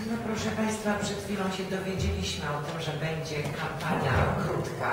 No proszę Państwa, przed chwilą się dowiedzieliśmy o tym, że będzie kampania krótka.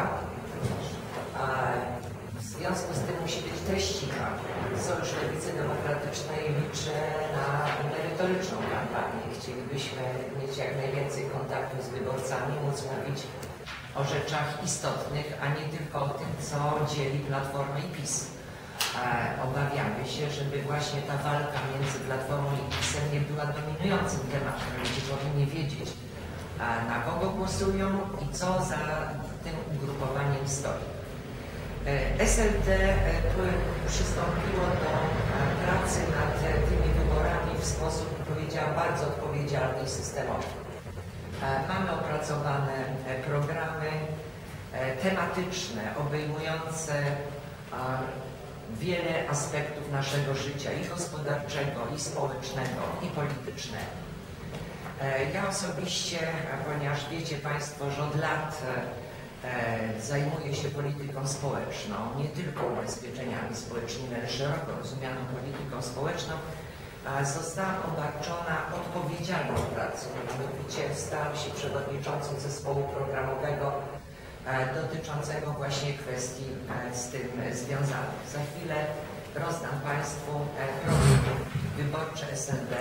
W związku z tym musi być treściwa. Sojusz Lewicy Demokratycznej liczy na merytoryczną kampanię. Chcielibyśmy mieć jak najwięcej kontaktu z wyborcami, móc mówić o rzeczach istotnych, a nie tylko o tym, co dzieli Platformę i PiS. Obawiamy się, żeby właśnie ta walka między Platformą i PiS-em nie była dominującym tematem. Ludzie powinni wiedzieć, na kogo głosują i co za tym ugrupowaniem stoi. SLD przystąpiło do pracy nad tymi wyborami w sposób, powiedziałam, bardzo odpowiedzialny i systemowy. Mamy opracowane programy tematyczne, obejmujące wiele aspektów naszego życia i gospodarczego, i społecznego, i politycznego. Ja osobiście, ponieważ wiecie Państwo, że od lat zajmuję się polityką społeczną, nie tylko ubezpieczeniami społecznymi, ale szeroko rozumianą polityką społeczną, zostałam obarczona odpowiedzialną pracą. Mianowicie stałam się przewodniczącą zespołu programowego dotyczącego właśnie kwestii z tym związanych. Za chwilę rozdam Państwu program wyborczy SLD.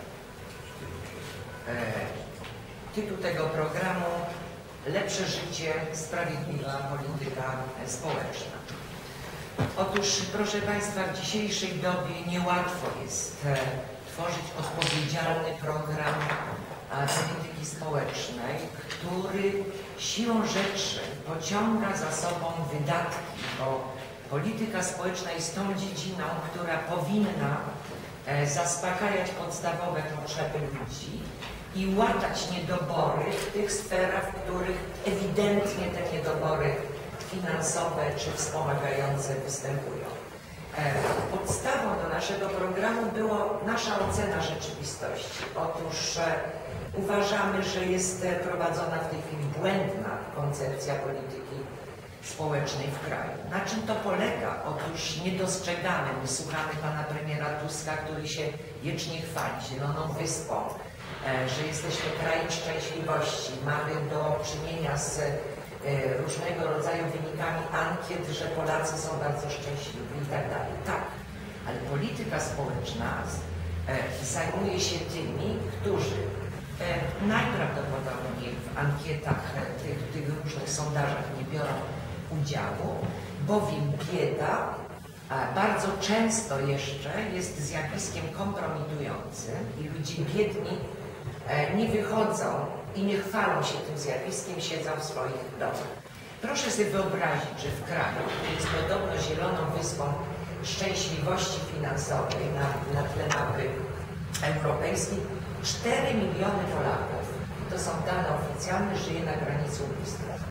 Tytuł tego programu: Lepsze życie, sprawiedliwa polityka społeczna. Otóż, proszę Państwa, w dzisiejszej dobie niełatwo jest tworzyć odpowiedzialny program polityki społecznej, który siłą rzeczy pociąga za sobą wydatki, bo polityka społeczna jest tą dziedziną, która powinna zaspokajać podstawowe potrzeby ludzi i łatać niedobory w tych sferach, w których ewidentnie te niedobory finansowe czy wspomagające występują. Podstawą do naszego programu była nasza ocena rzeczywistości. Otóż uważamy, że jest prowadzona w tej chwili błędna koncepcja polityki społecznej w kraju. Na czym to polega? Otóż nie dostrzegamy, my słuchamy pana premiera Tuska, który się wiecznie chwali Zieloną Wyspą, że jesteśmy krajem szczęśliwości, mamy do czynienia z różnego rodzaju wynikami ankiet, że Polacy są bardzo szczęśliwi i tak dalej. Tak, ale polityka społeczna zajmuje się tymi, którzy najprawdopodobniej w ankietach, tych różnych sondażach nie biorą udziału, bowiem bieda bardzo często jeszcze jest zjawiskiem kompromitującym i ludzie biedni nie wychodzą i nie chwalą się tym zjawiskiem, siedzą w swoich domach. Proszę sobie wyobrazić, że w kraju, który jest podobno Zieloną Wyspą szczęśliwości finansowej na tle mapy europejskiej, 4 miliony Polaków, to są dane oficjalne, żyje na granicy ubóstwa.